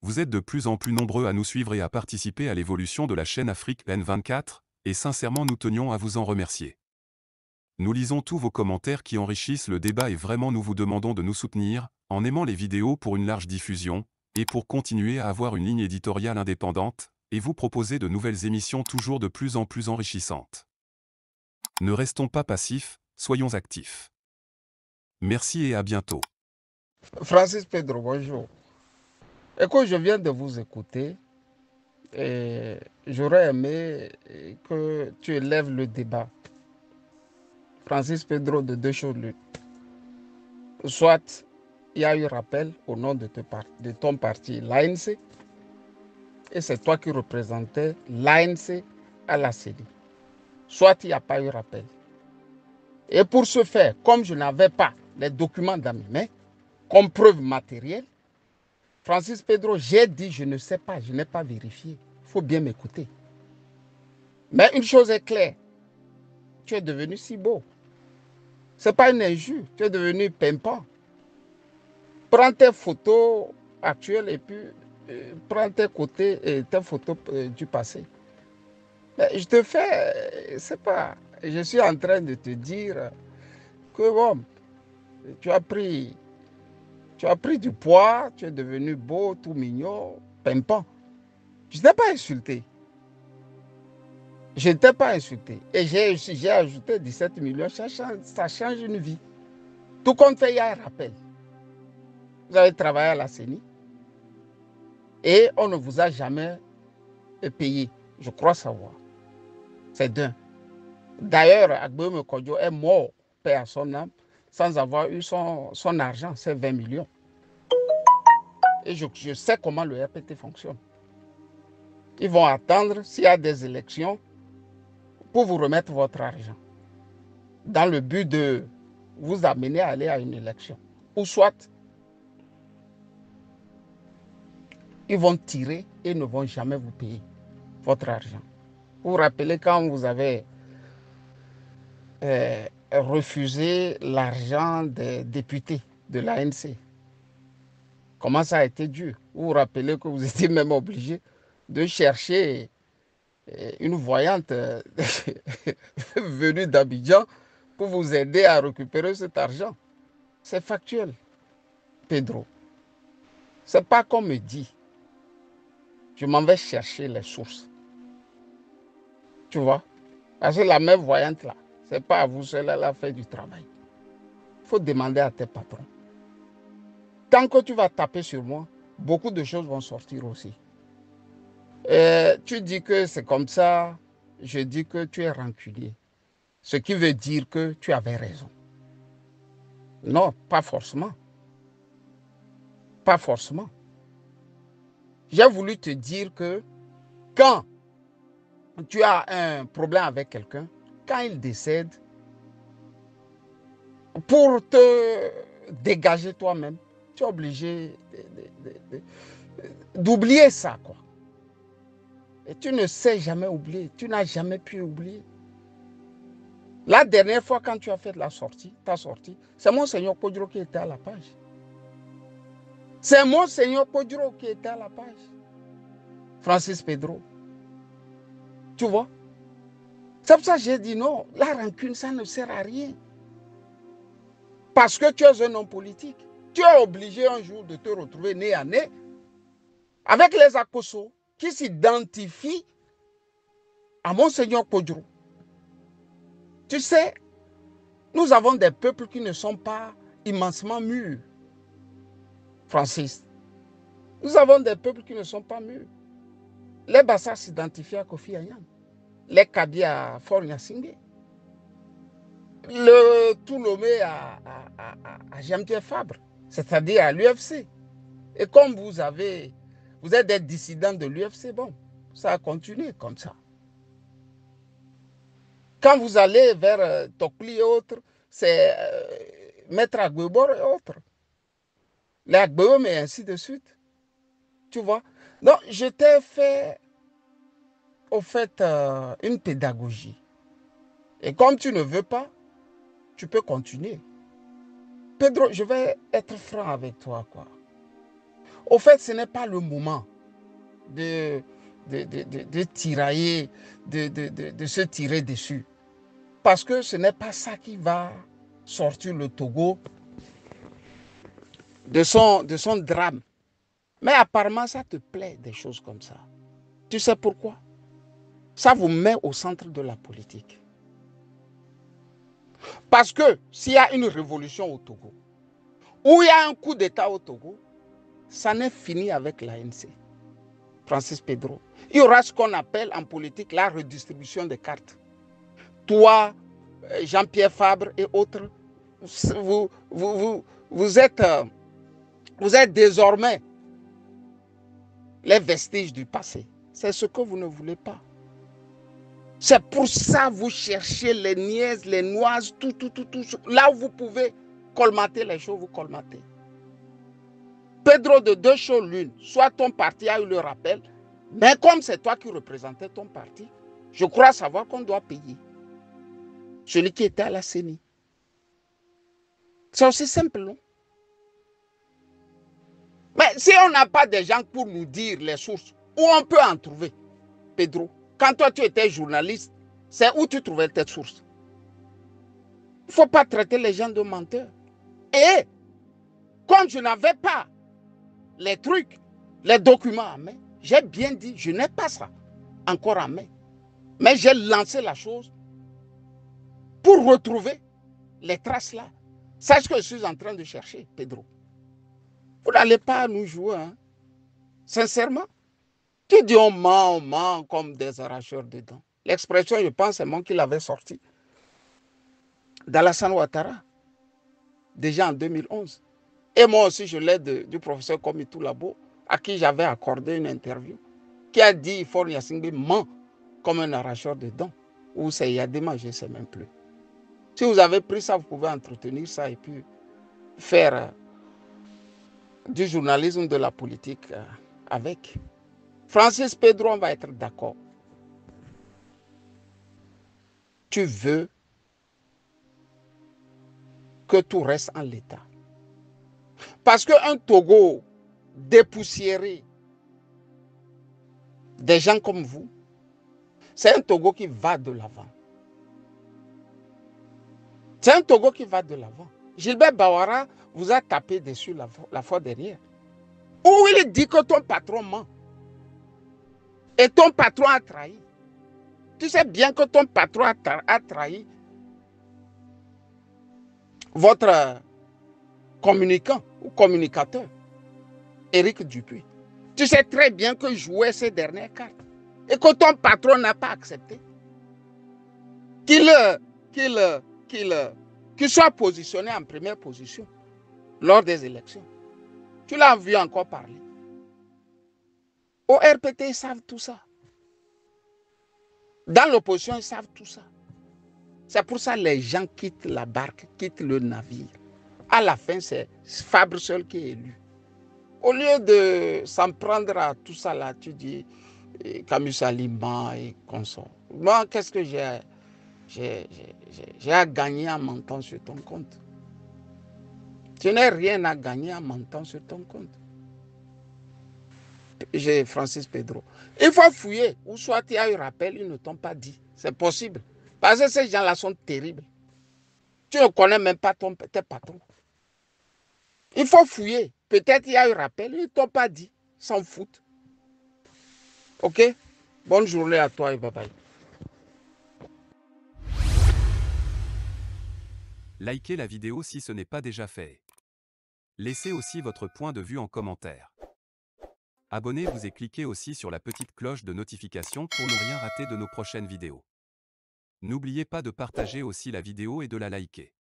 Vous êtes de plus en plus nombreux à nous suivre et à participer à l'évolution de la chaîne Afrique N24, et sincèrement nous tenions à vous en remercier. Nous lisons tous vos commentaires qui enrichissent le débat et vraiment nous vous demandons de nous soutenir, en aimant les vidéos pour une large diffusion, et pour continuer à avoir une ligne éditoriale indépendante, et vous proposer de nouvelles émissions toujours de plus en plus enrichissantes. Ne restons pas passifs, soyons actifs. Merci et à bientôt. Francis Pedro, bonjour. Écoute, je viens de vous écouter et j'aurais aimé que tu élèves le débat. Francis Pedro, de deux choses l'une. Soit il y a eu rappel au nom de ton parti, l'ANC, et c'est toi qui représentais l'ANC à la CENI. Soit il n'y a pas eu rappel. Et pour ce faire, comme je n'avais pas les documents dans mes mains, comme preuve matérielle, Francis Pedro, j'ai dit je ne sais pas, je n'ai pas vérifié. Il faut bien m'écouter. Mais une chose est claire, tu es devenu si beau. Ce n'est pas une injure, tu es devenu pimpant. Prends tes photos actuelles et puis prends tes côtés et tes photos du passé. Mais je te fais, c'est pas, je suis en train de te dire que bon, tu as pris du poids, tu es devenu beau, tout mignon, pimpant. Je ne t'ai pas insulté. Je ne t'ai pas insulté. Et j'ai ajouté 17 millions, ça change une vie. Tout compte fait, il y a un rappel. Vous avez travaillé à la CENI et on ne vous a jamais payé. Je crois savoir. C'est d'un. D'ailleurs, Agbeome Kodjo est mort, paix à son âme, sans avoir eu son argent, c'est 20 millions. Et je sais comment le RPT fonctionne. Ils vont attendre s'il y a des élections pour vous remettre votre argent, dans le but de vous amener à aller à une élection. Ou soit, ils vont tirer et ne vont jamais vous payer votre argent. Vous vous rappelez quand vous avez refusé l'argent des députés de l'ANC? Comment ça a été dur? Vous vous rappelez que vous étiez même obligé de chercher une voyante venue d'Abidjan pour vous aider à récupérer cet argent. C'est factuel, Pedro. C'est pas qu'on me dit. Je m'en vais chercher les sources. Tu vois? Parce que la même voyante là, c'est pas à vous seul, elle a fait du travail. Il faut demander à tes patrons. Tant que tu vas taper sur moi, beaucoup de choses vont sortir aussi. Tu dis que c'est comme ça, je dis que tu es rancunier. Ce qui veut dire que tu avais raison. Non, pas forcément. Pas forcément. J'ai voulu te dire que quand tu as un problème avec quelqu'un, quand il décède, pour te dégager toi-même, tu es obligé d'oublier ça, quoi. Et tu ne sais jamais oublier, tu n'as jamais pu oublier. La dernière fois, quand tu as fait ta sortie, c'est Monseigneur Podro qui était à la page. C'est Monseigneur Podro qui était à la page. Francis Pedro. Tu vois? C'est pour ça que j'ai dit non, la rancune, ça ne sert à rien. Parce que tu es un homme politique. Tu es obligé un jour de te retrouver nez à nez avec les Akoso qui s'identifient à Monseigneur Podro. Tu sais, nous avons des peuples qui ne sont pas immensement mûrs. Francis, nous avons des peuples qui ne sont pas mûrs. Les Bassa s'identifient à Kofi Annan, les Kabi à Faure Gnassingbé, le Toulomé à Jean-Pierre Fabre, c'est-à-dire à l'UFC. Et comme vous êtes des dissidents de l'UFC, bon, ça a continué comme ça. Quand vous allez vers Tokli et autres, c'est Maître Agbebor et autres. Les Agbeom et ainsi de suite. Tu vois? Donc, je t'ai fait, au fait, une pédagogie. Et comme tu ne veux pas, tu peux continuer. Pedro, je vais être franc avec toi, quoi. Au fait, ce n'est pas le moment de tirailler, de se tirer dessus. Parce que ce n'est pas ça qui va sortir le Togo de son drame. Mais apparemment, ça te plaît, des choses comme ça. Tu sais pourquoi? Ça vous met au centre de la politique. Parce que s'il y a une révolution au Togo, ou il y a un coup d'État au Togo, ça n'est fini avec l'ANC. Francis Pedro. Il y aura ce qu'on appelle en politique la redistribution des cartes. Toi, Jean-Pierre Fabre et autres, vous êtes désormais les vestiges du passé. C'est ce que vous ne voulez pas. C'est pour ça que vous cherchez les niaises, les noises, tout. Là où vous pouvez colmater les choses, vous colmatez. Pedro, de deux choses l'une, soit ton parti a eu le rappel, mais comme c'est toi qui représentais ton parti, je crois savoir qu'on doit payer celui qui était à la CENI. C'est aussi simple, non? Mais si on n'a pas des gens pour nous dire les sources, où on peut en trouver, Pedro? Quand toi tu étais journaliste, c'est où tu trouvais tes sources? Il ne faut pas traiter les gens de menteurs. Et comme je n'avais pas les trucs, les documents en main, j'ai bien dit, je n'ai pas ça encore en main. Mais j'ai lancé la chose pour retrouver les traces là. C'est ce que je suis en train de chercher, Pedro. Vous n'allez pas nous jouer, hein? Sincèrement. Tu dis on ment comme des arracheurs de dents. L'expression, je pense, c'est moi qui l'avais sortie d'Alassane Ouattara, déjà en 2011. Et moi aussi, je l'ai du professeur Komitou Labo, à qui j'avais accordé une interview, qui a dit Faure Gnassingbé ment comme un arracheur de dents. Ou c'est Yadema, je ne sais même plus. Si vous avez pris ça, vous pouvez entretenir ça et puis faire du journalisme, de la politique avec. Francis Pedro, on va être d'accord. Tu veux que tout reste en l'état. Parce qu'un Togo dépoussiéré, des gens comme vous, c'est un Togo qui va de l'avant. C'est un Togo qui va de l'avant. Gilbert Bawara vous a tapé dessus la fois dernière. Où il dit que ton patron ment. Et ton patron a trahi. Tu sais bien que ton patron a trahi votre communicant ou communicateur, Éric Dupuis. Tu sais très bien que jouait ces dernières cartes. Et que ton patron n'a pas accepté. Qu'il soit positionné en première position lors des élections. Tu l'as vu encore parler. Au RPT, ils savent tout ça. Dans l'opposition, ils savent tout ça. C'est pour ça que les gens quittent la barque, quittent le navire. À la fin, c'est Fabre seul qui est élu. Au lieu de s'en prendre à tout ça là, tu dis Camus Alima et consorts. Moi, qu'est-ce que j'ai à gagner en mentant sur ton compte? Je n'ai rien à gagner en mentant sur ton compte. J'ai Francis Pedro. Il faut fouiller. Ou soit il y a eu rappel, ils ne t'ont pas dit. C'est possible. Parce que ces gens-là sont terribles. Tu ne connais même pas tes patrons. Il faut fouiller. Peut-être il y a eu rappel, ils ne t'ont pas dit. S'en foutent. Ok? Bonne journée à toi et bye bye. Likez la vidéo si ce n'est pas déjà fait. Laissez aussi votre point de vue en commentaire. Abonnez-vous et cliquez aussi sur la petite cloche de notification pour ne rien rater de nos prochaines vidéos. N'oubliez pas de partager aussi la vidéo et de la liker.